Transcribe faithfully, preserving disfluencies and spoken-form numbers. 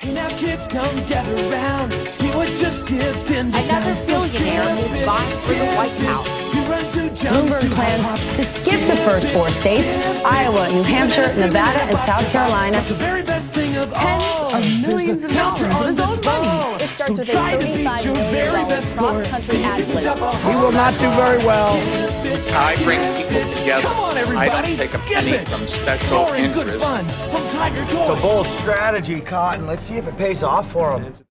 Hey now kids, come gather round. See what just skipped in. Another billionaire is vying for the White House. Bloomberg plans to skip the first four states, Iowa, New Hampshire, Nevada, and South Carolina. The very best thing of Tens all. of millions of dollars of his own money. This starts with a thirty-five million dollars cross-country ad blitz. We will not do very well. I bring people together. Come on, everybody. I don't take a penny Skip it. from special Scoring good interests. fun from Tiger It's Gold. a bold strategy, Cotton. Let's see if it pays off for him.